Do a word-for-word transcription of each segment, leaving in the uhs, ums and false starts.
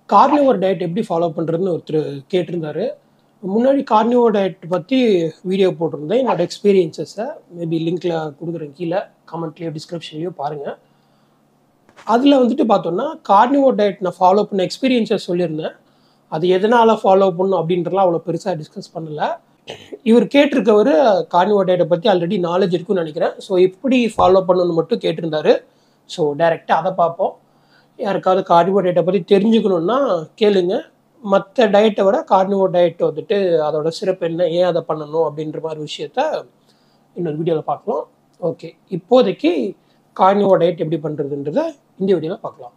Carnivore diet எப்படி follow பண்ணுறதுன்னு ஒருத்தர் கேட்டிருந்தாரு. முன்னாடி கார்னிவோர் டயட் பற்றி வீடியோ போட்டிருந்தேன். என்னோட எக்ஸ்பீரியன்ஸஸை மேபி லிங்க்கில் கொடுக்குறேன், கீழே கமெண்ட்லேயோ டிஸ்கிரிப்ஷன்லேயோ பாருங்கள். அதில் வந்துட்டு பார்த்தோன்னா கார்னிவோர் டயட் நான் ஃபாலோ பண்ண எக்ஸ்பீரியன்ஸஸ் சொல்லியிருந்தேன். அது எதனால் ஃபாலோ பண்ணணும் அப்படின்றலாம் அவ்வளோ பெருசாக டிஸ்கஸ் பண்ணலை. இவர் கேட்டிருக்கவர் கார்னிவோர் டயட்டை பற்றி ஆல்ரெடி நாலேஜ் இருக்குன்னு நினைக்கிறேன். ஸோ எப்படி ஃபாலோ பண்ணணும்னு மட்டும் கேட்டிருந்தாரு. ஸோ டைரெக்டாக அதை பார்ப்போம். யாருக்காவது கார்னிவோர் டயட்டை பற்றி தெரிஞ்சுக்கணுன்னா கேளுங்க. மற்ற டயட்டை விட கார்னிவோர் டயட் வந்துட்டு அதோட சிறப்பு என்ன, ஏன் அதை பண்ணணும் அப்படின்ற மாதிரி விஷயத்த இன்னொரு வீடியோவில் பார்க்கலாம். ஓகே, இப்போதைக்கு கார்னிவோர் டயட் எப்படி பண்ணுறதுன்றத இந்த வீடியோவில் பார்க்கலாம்.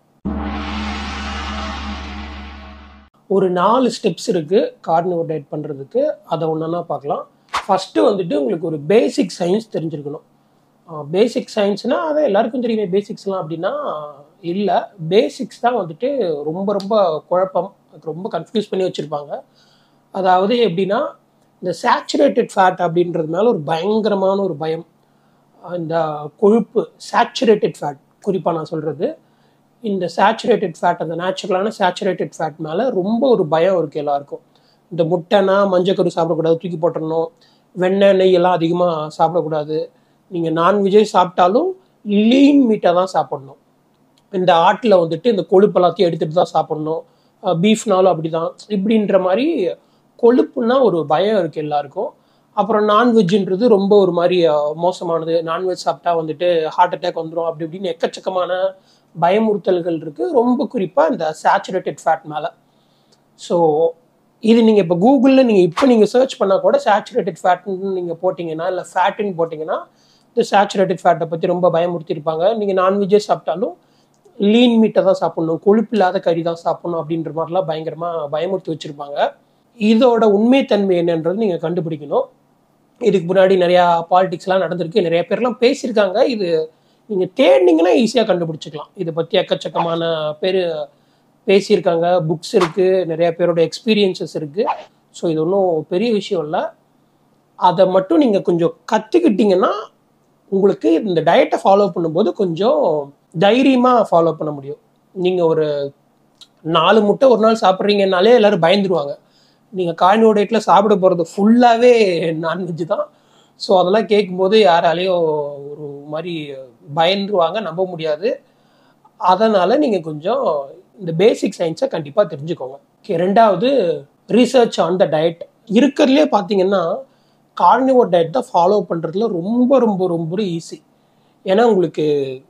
ஒரு நாலு ஸ்டெப்ஸ் இருக்குது கார்னிவோர் டயட் பண்ணுறதுக்கு. அதை ஒன்றா பார்க்கலாம். ஃபஸ்ட்டு வந்துட்டு உங்களுக்கு ஒரு பேசிக் சயின்ஸ் தெரிஞ்சிருக்கணும். பேசிக் சயின்ஸ்னால் அதை எல்லாருக்கும் தெரியுமே பேசிக்ஸ்லாம் அப்படின்னா இல்லை. பேசிக்ஸ் தான் வந்துட்டு ரொம்ப ரொம்ப குழப்பம், ரொம்ப கன்ஃபியூஸ் பண்ணி வச்சுருப்பாங்க. அதாவது எப்படின்னா, இந்த சேச்சுரேட்டட் ஃபேட் அப்படின்றது மேலே ஒரு பயங்கரமான ஒரு பயம். இந்த கொழுப்பு சேச்சுரேட்டட் ஃபேட் குறிப்பாக நான் சொல்கிறது, இந்த சேச்சுரேட்டட் ஃபேட், அந்த நேச்சுரலான சேச்சுரேட்டட் ஃபேட் மேலே ரொம்ப ஒரு பயம் இருக்குது எல்லாருக்கும். இந்த முட்டைனா மஞ்சக்கரு சாப்பிடக்கூடாது, தூக்கி போட்டுடணும். வெண்ணெய் நெய்யெல்லாம் அதிகமாக சாப்பிடக்கூடாது. நீங்கள் நான்வெஜ்ஜே சாப்பிட்டாலும் லீன் மீட்டாக தான் சாப்பிட்ணும். இந்த ஆட்டில் வந்துட்டு இந்த கொழுப்பு எல்லாத்தையும் எடுத்துகிட்டு தான் சாப்பிட்ணும். பீஃப்னாலும் அப்படி தான். இப்படின்ற மாதிரி கொழுப்புன்னா ஒரு பயம் இருக்குது எல்லாருக்கும். அப்புறம் நான்வெஜ்ஜுன்றது ரொம்ப ஒரு மாதிரி மோசமானது. நான்வெஜ் சாப்பிட்டா வந்துட்டு ஹார்ட் அட்டாக் வந்துடும், அப்படி இப்படின்னு எக்கச்சக்கமான பயமுறுத்தல்கள் இருக்குது, ரொம்ப குறிப்பாக இந்த சேச்சுரேட்டட் ஃபேட் மேலே. ஸோ இது நீங்கள் இப்போ கூகுளில் நீங்கள் இப்போ நீங்கள் சர்ச் பண்ணால் கூட சேச்சுரேட்டட் ஃபேட்னு நீங்கள் போட்டிங்கன்னா, இல்லை ஃபேட்டுன்னு போட்டிங்கன்னா, இந்த சேச்சுரேட்டட் ஃபேட்டை பற்றி ரொம்ப பயமுறுத்திருப்பாங்க. நீங்கள் நான்வெஜ்ஜே சாப்பிட்டாலும் லீன் மீட்டை தான் சாப்பிட்ணும், கொழுப்பு இல்லாத கறி தான் சாப்பிட்ணும் அப்படின்ற மாதிரிலாம் பயங்கரமாக பயமுறுத்தி வச்சுருப்பாங்க. இதோட உண்மைத்தன்மை என்னன்றது நீங்கள் கண்டுபிடிக்கணும். இதுக்கு முன்னாடி நிறையா பாலிடிக்ஸ்லாம் நடந்திருக்கு, நிறைய பேர்லாம் பேசியிருக்காங்க. இது நீங்கள் தேடினீங்கன்னா ஈஸியாக கண்டுபிடிச்சிக்கலாம். இதை பற்றி எக்கச்சக்கமான பேர் பேசியிருக்காங்க, புக்ஸ் இருக்குது, நிறைய பேரோட எக்ஸ்பீரியன்சஸ் இருக்குது. ஸோ இது ஒன்றும் பெரிய விஷயம் இல்லை. அதை மட்டும் நீங்கள் கொஞ்சம் கற்றுக்கிட்டிங்கன்னா உங்களுக்கு இந்த டயட்டை ஃபாலோ பண்ணும்போது கொஞ்சம் தைரியமாக ஃபாலோ பண்ண முடியும். நீங்கள் ஒரு நாலு முட்டை ஒரு நாள் சாப்பிட்றீங்கனாலே எல்லோரும் பயந்துருவாங்க. நீங்கள் கார்னிவோர் டயட்டில் சாப்பிட போகிறது ஃபுல்லாகவே நான்வெஜ் தான். ஸோ அதெல்லாம் கேட்கும்போது யாராலையும் ஒரு மாதிரி பயந்துருவாங்க, நம்ப முடியாது. அதனால் நீங்கள் கொஞ்சம் இந்த பேசிக் சயின்ஸை கண்டிப்பாக தெரிஞ்சுக்கோங்க. ஓகே, ரெண்டாவது ரிசர்ச் ஆன் த டயட். இருக்கிறதுலே பார்த்தீங்கன்னா கார்னிவோர் டயட் தான் ஃபாலோ பண்ணுறதுல ரொம்ப ரொம்ப ரொம்ப ஈஸி. ஏன்னா உங்களுக்கு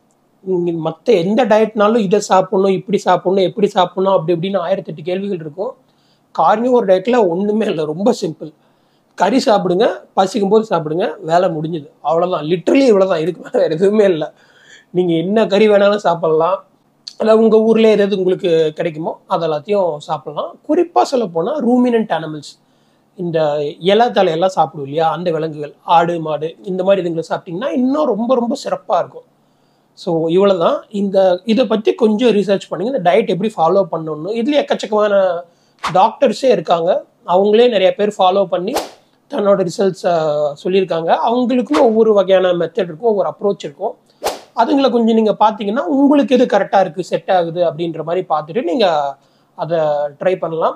மற்ற எந்த டயட்னாலும் இதை சாப்பிட்ணும், இப்படி சாப்பிட்ணும், எப்படி சாப்பிட்ணும், அப்படி இப்படின்னு ஆயிரத்தெட்டு கேள்விகள் இருக்கும். கார்னிவோர் டயட்டில் ஒன்றுமே இல்லை, ரொம்ப சிம்பிள். கறி சாப்பிடுங்க, பசிக்கும் போது சாப்பிடுங்க, வேலை முடிஞ்சுது, அவ்வளோதான். லிட்ரலி இவ்வளோதான், இதுக்கு மேலே வேறு எதுவுமே இல்லை. நீங்கள் என்ன கறி வேணாலும் சாப்பிட்லாம், இல்லை உங்கள் ஊரில் எதாவது உங்களுக்கு கிடைக்குமோ அது எல்லாத்தையும் சாப்பிட்லாம். குறிப்பாக சொல்ல போனால் ரூமினன்ட் அனிமல்ஸ், இந்த இலை தலையெல்லாம் சாப்பிடும் இல்லையா, அந்த விலங்குகள், ஆடு மாடு இந்த மாதிரி இதுங்களை சாப்பிட்டிங்கன்னா இன்னும் ரொம்ப ரொம்ப சிறப்பாக இருக்கும். ஸோ இவ்வளோ தான். இந்த இதை பற்றி கொஞ்சம் ரிசர்ச் பண்ணுங்கள், இந்த டயட் எப்படி ஃபாலோ பண்ணணும்னு. இதுலேயே எக்கச்சக்கமான டாக்டர்ஸே இருக்காங்க, அவங்களே நிறைய பேர் ஃபாலோ பண்ணி தன்னோட ரிசல்ட்ஸை சொல்லியிருக்காங்க. அவங்களுக்கும் ஒவ்வொரு வகையான மெத்தட் இருக்கும், ஒவ்வொரு அப்ரோச் இருக்கும். அதுங்களை கொஞ்சம் நீங்கள் பார்த்தீங்கன்னா உங்களுக்கு எது கரெக்டாக இருக்குது, செட் ஆகுது அப்படின்ற மாதிரி பார்த்துட்டு நீங்கள் அதை ட்ரை பண்ணலாம்.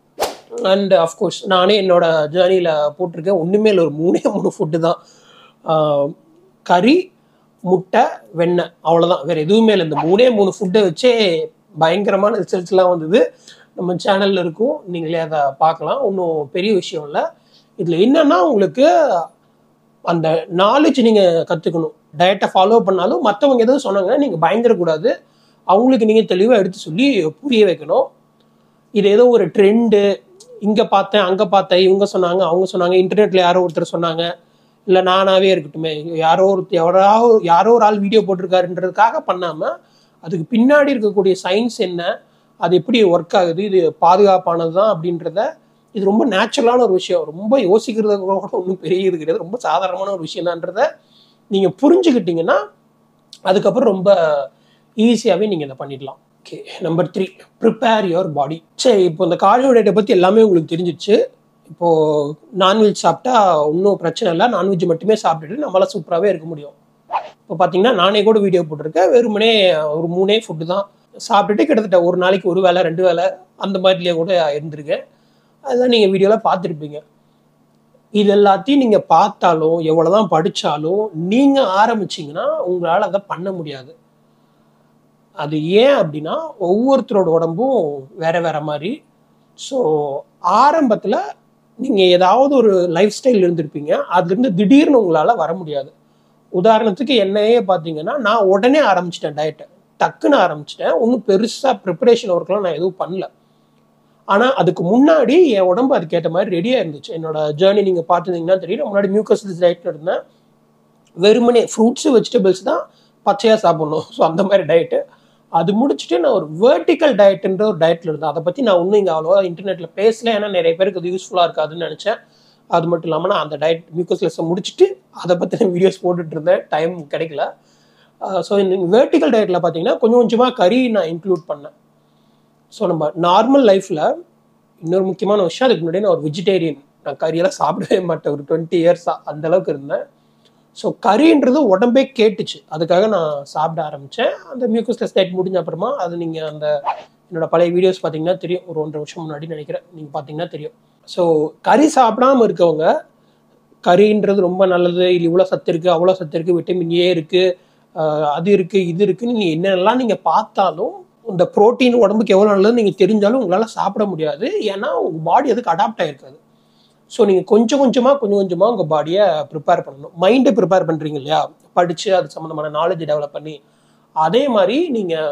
அண்ட் அஃப்கோர்ஸ் நானே என்னோட ஜேர்னியில் போட்டிருக்கேன். ஒன்றுமே இல்லை, ஒரு மூணே மூணு ஃபுட்டு தான். கறி, முட்டை, வெண்ணெய், அவ்வளோதான். வேறு எதுவுமே இல்லை. இந்த மூணே மூணு ஃபுட்டை வச்சே பயங்கரமான ரிசல்ட்ஸ்லாம் வந்தது. நம்ம சேனலில் இருக்கும், நீங்களே அதை பார்க்கலாம். ஒன்றும் பெரிய விஷயம் இல்லை. இதில் என்னென்னா உங்களுக்கு அந்த நாலேஜ் நீங்கள் கற்றுக்கணும். டயட்டை ஃபாலோ பண்ணாலும் மற்றவங்க எதுவும் சொன்னாங்கன்னா நீங்கள் பயந்துடக்கூடாது. அவங்களுக்கு நீங்கள் தெளிவாக எடுத்து சொல்லி புரிய வைக்கணும். இது ஏதோ ஒரு ட்ரெண்டு, இங்கே பார்த்தேன், அங்கே பார்த்தேன், இவங்க சொன்னாங்க, அவங்க சொன்னாங்க, இன்டர்நெட்டில் யாரோ ஒருத்தர் சொன்னாங்க, இல்லை நானாகவே இருக்கட்டுமே, யாரோ ஒரு யாராவது யாரோ ஒரு ஆள் வீடியோ போட்டிருக்காருன்றதுக்காக பண்ணாமல் அதுக்கு பின்னாடி இருக்கக்கூடிய சயின்ஸ் என்ன, அது எப்படி ஒர்க் ஆகுது, இது பாதுகாப்பானது தான் அப்படின்றத, இது ரொம்ப நேச்சுரலான ஒரு விஷயம், ரொம்ப யோசிக்கிறது கூட ஒன்றும் பெரிய இது கிடையாது, ரொம்ப சாதாரணமான ஒரு விஷயம் தான்றதை நீங்கள் புரிஞ்சுக்கிட்டீங்கன்னா அதுக்கப்புறம் ரொம்ப ஈஸியாகவே நீங்கள் இதை பண்ணிடலாம். Okay, number three, prepare your body. சரி, இப்போ இந்த கார்னிவோர் டயட்டை பற்றி எல்லாமே உங்களுக்கு தெரிஞ்சிச்சு. இப்போது நான்வெஜ் சாப்பிட்டா ஒன்றும் பிரச்சனை இல்லை, நான்வெஜ் மட்டுமே சாப்பிட்டுட்டு நம்மளால் சூப்பராகவே இருக்க முடியும். இப்போ பார்த்தீங்கன்னா நானே கூட வீடியோ போட்டிருக்கேன், வெறுமனே ஒரு மூணே ஃபுட்டு தான். சாப்பிட்டுட்டு கிட்டத்தட்ட ஒரு நாளைக்கு ஒரு வேளை ரெண்டு வேளை அந்த மாதிரிலேயே கூட இருந்திருக்கேன். அதுதான் நீங்கள் வீடியோவில் பார்த்துருப்பீங்க. இது எல்லாத்தையும் நீங்கள் பார்த்தாலும் எவ்வளோதான் படித்தாலும் நீங்கள் ஆரம்பிச்சிங்கன்னா உங்களால் அதை பண்ண முடியாது. அது ஏன் அப்படின்னா ஒவ்வொருத்தரோட உடம்பும் வேற வேற மாதிரி. ஸோ ஆரம்பத்தில் நீங்கள் ஏதாவது ஒரு லைஃப் ஸ்டைல் இருந்திருப்பீங்க, அதுலேருந்து திடீர்னு உங்களால் வர முடியாது. உதாரணத்துக்கு என்னையே பார்த்தீங்கன்னா நான் உடனே ஆரம்பிச்சிட்டேன் டயட்டை, டக்குன்னு ஆரம்பிச்சிட்டேன். ஒன்றும் பெருசாக ப்ரிப்பரேஷன் ஒர்க்லாம் நான் எதுவும் பண்ணல. ஆனால் அதுக்கு முன்னாடி என் உடம்பு அதுக்கேற்ற மாதிரி ரெடியாக இருந்துச்சு. என்னோட ஜேர்னி நீங்கள் பார்த்துருந்தீங்கன்னா தெரியும். முன்னாடி மியூக்கஸ்லெஸ் டயட்டில் இருந்தேன். வெறுமனே ஃப்ரூட்ஸு வெஜிடபிள்ஸ் தான் பச்சையாக சாப்பிட்ணும். ஸோ அந்த மாதிரி டயட்டு. அது முடிச்சுட்டு நான் ஒரு வேர்டிக்கல் டயட்டுன்ற ஒரு டயட்டில் இருந்தேன். அதை பற்றி நான் இன்னும் இங்கே அவ்வளோவா இன்டர்நெட்டில் பேசல, ஏன்னா நிறைய பேருக்கு அது யூஸ்ஃபுல்லாக இருக்காதுன்னு நினச்சேன். அது மட்டும் இல்லாமல் நான் அந்த டயட் மியூக்கஸ்லெஸ்ஸை முடிச்சுட்டு அதை பற்றின வீடியோஸ் போட்டுட்டு இருந்தேன், டைம் கிடைக்கல. ஸோ இந்த வேர்டிக்கல் டயட்டில் பார்த்தீங்கன்னா கொஞ்சம் கொஞ்சமாக கறி நான் இன்க்ளூட் பண்ணேன். ஸோ நம்ம நார்மல் லைஃப்பில் இன்னொரு முக்கியமான விஷயம், அதுக்கு முன்னாடி நான் ஒரு வெஜிடேரியன், நான் கறியெல்லாம் சாப்பிடவே மாட்டேன். ஒரு டுவெண்ட்டி இயர்ஸாக அந்தளவுக்கு இருந்தேன். ஸோ கறின்றது உடம்பே கேட்டுச்சு, அதுக்காக நான் சாப்பிட ஆரம்பித்தேன். அந்த மியூக்கஸ்லெஸ் டயட் முடிஞ்ச அப்புறமா அது நீங்கள் அந்த என்னோடய பழைய வீடியோஸ் பார்த்தீங்கன்னா தெரியும். ஒரு ஒன்றரை வருஷம் முன்னாடி நினைக்கிறேன், நீங்கள் பார்த்தீங்கன்னா தெரியும். ஸோ கறி சாப்பிடாமல் இருக்கவங்க கறின்றது ரொம்ப நல்லது, இல்லை இவ்வளோ சத்து இருக்குது அவ்வளோ சத்து இருக்குது, விட்டமின் ஏ இருக்குது, அது இருக்குது இது இருக்குதுன்னு நீங்கள் என்னென்னலாம் நீங்கள் பார்த்தாலும் இந்த ப்ரோட்டீன் உடம்புக்கு எவ்வளோ நல்லதுன்னு நீங்கள் தெரிஞ்சாலும் உங்களால் சாப்பிட முடியாது. ஏன்னா உங்கள் பாடி அதுக்கு அடாப்ட் ஆகிருக்காது. ஸோ நீங்கள் கொஞ்சம் கொஞ்சமாக கொஞ்சம் கொஞ்சமாக உங்கள் பாடியை ப்ரிப்பேர் பண்ணணும். மைண்டை ப்ரிப்பேர் பண்ணுறீங்க இல்லையா, படித்து அது சம்மந்தமான நாலேஜ் டெவலப் பண்ணி, அதே மாதிரி நீங்கள்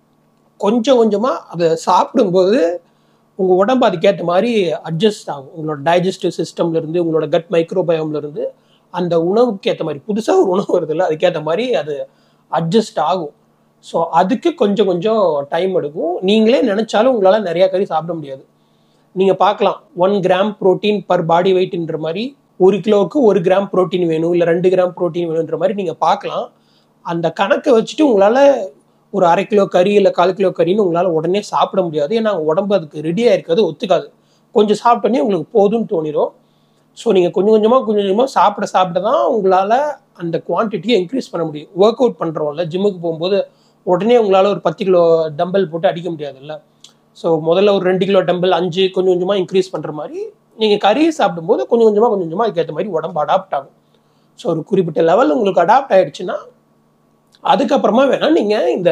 கொஞ்சம் கொஞ்சமாக அதை சாப்பிடும்போது உங்கள் உடம்பு அதுக்கேற்ற மாதிரி அட்ஜஸ்ட் ஆகும். உங்களோட டைஜஸ்டிவ் சிஸ்டம்லேருந்து, உங்களோட கட் மைக்ரோபயோம்லேருந்து அந்த உணவுக்கு ஏற்ற மாதிரி புதுசாக ஒரு உணவு வருது இல்லை, அதுக்கேற்ற மாதிரி அது அட்ஜஸ்ட் ஆகும். ஸோ அதுக்கு கொஞ்சம் கொஞ்சம் டைம் எடுக்கும். நீங்களே நினச்சாலும் உங்களால் நிறையா கறி சாப்பிட முடியாது. நீங்கள் பார்க்கலாம், one gram protein per body வெயிட்ன்ற மாதிரி ஒரு கிலோவுக்கு ஒரு கிராம் ப்ரோட்டீன் வேணும், இல்லை ரெண்டு கிராம் ப்ரோட்டீன் வேணுன்ற மாதிரி நீங்கள் பார்க்கலாம். அந்த கணக்கை வச்சுட்டு உங்களால் ஒரு அரை கிலோ கறி இல்லை கால் கிலோ கறின்னு உங்களால் உடனே சாப்பிட முடியாது. ஏன்னா உடம்பு அதுக்கு ரெடியாக இருக்காது, ஒத்துக்காது. கொஞ்சம் சாப்பிட்டோன்னே உங்களுக்கு போதும்னு தோணிடும். ஸோ நீங்கள் கொஞ்சம் கொஞ்சமாக கொஞ்சம் கொஞ்சமாக சாப்பிட சாப்பிட தான் உங்களால் அந்த குவான்டிட்டியை இன்க்ரீஸ் பண்ண முடியும். ஒர்க் அவுட் பண்ணுறோம்ல, ஜிம்முக்கு போகும்போது உடனே உங்களால் ஒரு பத்து கிலோ டம்பல் போட்டு அடிக்க முடியாதுல்ல. ஸோ முதல்ல ஒரு ரெண்டு கிலோ டம்பிள் அஞ்சு கொஞ்சம் கொஞ்சமாக இன்க்ரீஸ் பண்ணுற மாதிரி நீங்கள் கறியை சாப்பிடும்போது கொஞ்சம் கொஞ்சமாக கொஞ்சம் கொஞ்சமாக அதுக்கேற்ற மாதிரி உடம்பு அடாப்ட் ஆகும். ஸோ ஒரு குறிப்பிட்ட லெவல் உங்களுக்கு அடாப்ட் ஆகிடுச்சுன்னா அதுக்கப்புறமா வேணால் நீங்கள் இந்த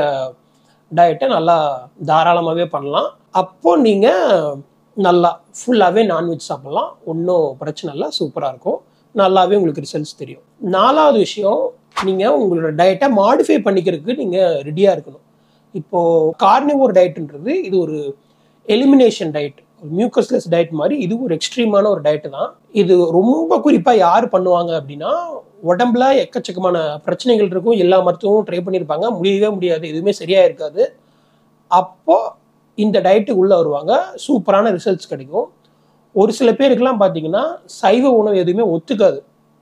டயட்டை நல்லா தாராளமாகவே பண்ணலாம். அப்போது நீங்கள் நல்லா ஃபுல்லாகவே நான்வெஜ் சாப்பிட்லாம், ஒன்றும் பிரச்சனை இல்லை, சூப்பராக இருக்கும், நல்லாவே உங்களுக்கு ரிசல்ட்ஸ் தெரியும். நாலாவது விஷயம், நீங்கள் உங்களோட டயட்டை மாடிஃபை பண்ணிக்கிறதுக்கு நீங்கள் ரெடியாக இருக்கணும். இப்போது கார்னிவோர் டயட்ன்றது இது ஒரு எலிமினேஷன் டயட், ஒரு மியூக்கஸ்லெஸ் டயட் மாதிரி. இது ஒரு எக்ஸ்ட்ரீமான ஒரு டயட்டு தான். இது ரொம்ப குறிப்பாக யார் பண்ணுவாங்க அப்படின்னா, உடம்புல எக்கச்சக்கமான பிரச்சனைகள் இருக்கும், எல்லா மருத்துவமும் ட்ரை பண்ணியிருப்பாங்க, முடியவே முடியாது, எதுவுமே சரியாக இருக்காது. அப்போது இந்த டயட்டுக்கு உள்ளே வருவாங்க, சூப்பரான ரிசல்ட்ஸ் கிடைக்கும். ஒரு சில பேருக்குலாம் பார்த்தீங்கன்னா சைவ உணவு எதுவுமே ஒத்துக்காது.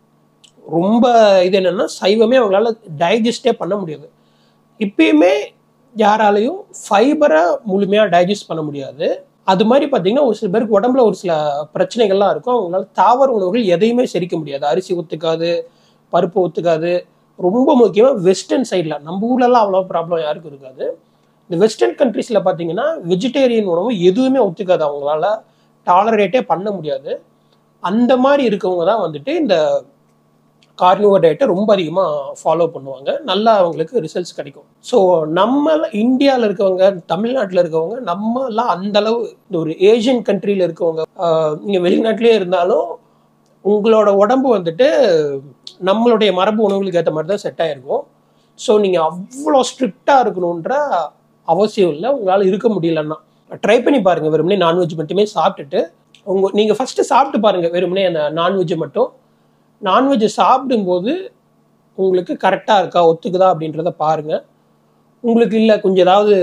ரொம்ப இது என்னென்னா சைவமே அவங்களால டைஜஸ்டே பண்ண முடியாது. இப்பயுமே யாராலையும் ஃபைபரை முழுமையாக டைஜஸ்ட் பண்ண முடியாது. அது மாதிரி பார்த்தீங்கன்னா ஒரு சில பேருக்கு உடம்புல ஒரு சில பிரச்சனைகள்லாம் இருக்கும், அவங்களால தாவர உணவுகள் எதையுமே செரிக்க முடியாது. அரிசி ஒத்துக்காது, பருப்பு ஒத்துக்காது. ரொம்ப முக்கியமாக வெஸ்டர்ன் சைடில், நம்ம ஊர்லலாம் அவ்வளோ ப்ராப்ளம் யாருக்கும் இருக்காது. இந்த வெஸ்டர்ன் கண்ட்ரீஸில் பார்த்தீங்கன்னா வெஜிடேரியன் உணவு எதுவுமே ஒத்துக்காது, அவங்களால டாலரேட்டே பண்ண முடியாது. அந்த மாதிரி இருக்கவங்க தான் வந்துட்டு இந்த கார்னிவோர் டயட்டை ரொம்ப அதிகமாக ஃபாலோ பண்ணுவாங்க, நல்லா அவங்களுக்கு ரிசல்ட்ஸ் கிடைக்கும். ஸோ நம்ம இந்தியாவில் இருக்கவங்க, தமிழ்நாட்டில் இருக்கவங்க, நம்மலாம் அந்தளவு இந்த ஒரு ஏஷியன் கண்ட்ரியில் இருக்கவங்க, நீங்கள் வெளிநாட்டிலே இருந்தாலும் உங்களோட உடம்பு வந்துட்டு நம்மளுடைய மரபு உணவுகளுக்கு ஏற்ற மாதிரி தான் செட் ஆகிருக்கும். ஸோ நீங்கள் அவ்வளோ ஸ்ட்ரிக்டாக இருக்கணுன்ற அவசியம் இல்லை. உங்களால் இருக்க முடியலன்னா ட்ரை பண்ணி பாருங்கள், வெறுமனே நான்வெஜ் மட்டுமே சாப்பிட்டுட்டு. உங்கள் நீங்கள் ஃபஸ்ட்டு சாப்பிட்டு பாருங்கள் வெறுமனே அந்த நான்வெஜ்ஜை மட்டும். நான்வெஜ்ஜை சாப்பிடும்போது உங்களுக்கு கரெக்டாக இருக்கா, ஒத்துக்குதா அப்படின்றத பாருங்கள். உங்களுக்கு இல்லை கொஞ்சம் ஏதாவது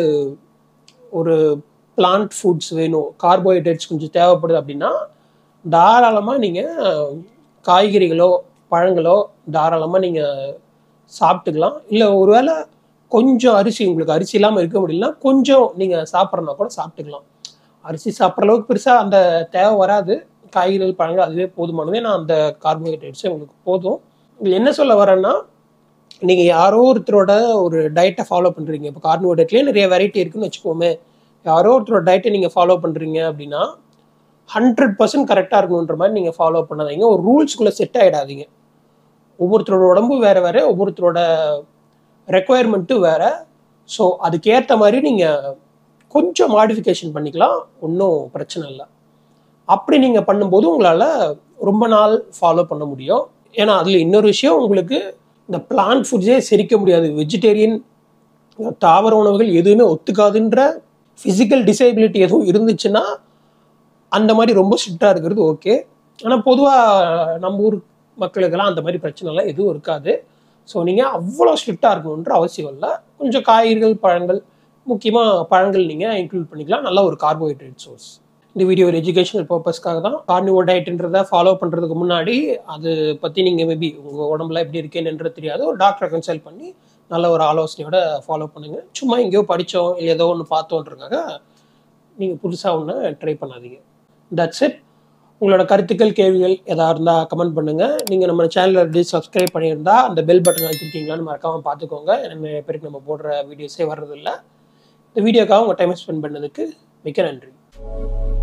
ஒரு பிளான்ட் ஃபுட்ஸ் வேணும், கார்போஹைட்ரேட்ஸ் கொஞ்சம் தேவைப்படுது அப்படின்னா தாராளமாக நீங்கள் காய்கறிகளோ பழங்களோ தாராளமாக நீங்கள் சாப்பிட்டுக்கலாம். இல்லை ஒருவேளை கொஞ்சம் அரிசி, உங்களுக்கு அரிசி இல்லாமல் இருக்க முடியலன்னா கொஞ்சம் நீங்கள் சாப்பிட்றனா கூட சாப்பிட்டுக்கலாம். அரிசி சாப்பிட்ற அளவுக்கு பெருசாக அந்த தேவை வராது, காய்கறிகள் பழங்கள் அதுவே போதுமானது. நான் அந்த கார்போஹைட்ரேட்ஸே உங்களுக்கு போதும். இது என்ன சொல்ல வரேன்னா, நீங்கள் யாரோ ஒருத்தரோட ஒரு டயட்டை ஃபாலோ பண்ணுறீங்க. இப்போ கார்னிவோர் டயட்லேயே நிறைய வெரைட்டி இருக்குன்னு வச்சுக்கோமே. யாரோ ஒருத்தரோட டயட்டை நீங்கள் ஃபாலோ பண்ணுறீங்க அப்படின்னா ஹண்ட்ரட் பர்சன்ட் கரெக்டாக இருக்கணுன்ற மாதிரி நீங்கள் ஃபாலோ பண்ணாதீங்க. ஒரு ரூல்ஸ்குள்ளே செட் ஆகிடாதீங்க. ஒவ்வொருத்தரோட உடம்பு வேறு வேறு, ஒவ்வொருத்தரோட ரெக்குவயர்மெண்ட்டும் வேறு. ஸோ அதுக்கேற்ற மாதிரி நீங்கள் கொஞ்சம் மாடிஃபிகேஷன் பண்ணிக்கலாம், ஒன்றும் பிரச்சனை இல்லை. அப்படி நீங்கள் பண்ணும்போது உங்களால் ரொம்ப நாள் ஃபாலோ பண்ண முடியும். ஏன்னா அதில் இன்னொரு விஷயம், உங்களுக்கு இந்த பிளான்ட் ஃபுட்ஸே செரிக்க முடியாது, வெஜிடேரியன் தாவர உணவுகள் எதுவுமே ஒத்துக்காதுன்ற ஃபிசிக்கல் டிசேபிலிட்டி எதுவும் இருந்துச்சுன்னா அந்த மாதிரி ரொம்ப ஸ்ட்ரிக்டாக இருக்கிறது ஓகே. ஆனால் பொதுவாக நம்ம ஊர் மக்களுக்கெல்லாம் அந்த மாதிரி பிரச்சனைலாம் எதுவும் இருக்காது. ஸோ நீங்கள் அவ்வளோ ஸ்ட்ரிக்டாக இருக்கணுன்ற அவசியம் இல்லை. கொஞ்சம் காய்கறிகள், பழங்கள், முக்கியமாக பழங்கள் நீங்கள் இன்க்ளூட் பண்ணிக்கலாம். நல்ல ஒரு கார்போஹைட்ரேட் சோர்ஸ். இந்த வீடியோ ஒரு எஜுகேஷனல் பர்பஸ்க்காக தான். கார்னிவோர் டயட்ன்றதை ஃபாலோ பண்ணுறதுக்கு முன்னாடி அது பற்றி நீங்கள் மேபி உங்கள் உடம்புல எப்படி இருக்கேன்ன்றது தெரியாது, ஒரு டாக்டரை கன்சல்ட் பண்ணி நல்ல ஒரு ஆலோசனையோட ஃபாலோ பண்ணுங்கள். சும்மா எங்கேயோ படித்தோம் இல்லை ஏதோ ஒன்று பார்த்தோன்றதுக்காக நீங்கள் புதுசாக ஒன்று ட்ரை பண்ணாதீங்க. That's it. உங்களோட கருத்துக்கள், கேள்விகள் எதாக இருந்தால் கமெண்ட் பண்ணுங்கள். நீங்கள் நம்ம சேனலில் ஆல்ரெடி சப்ஸ்கிரைப் பண்ணியிருந்தா அந்த பெல் பட்டன் வச்சுருக்கீங்களான்னு மறக்காமல் பார்த்துக்கோங்க. நிறைய பேருக்கு நம்ம போடுற வீடியோஸே வர்றதில்லை. இந்த வீடியோக்காக உங்கள் டைமை ஸ்பெண்ட் பண்ணதுக்கு மிக்க நன்றி.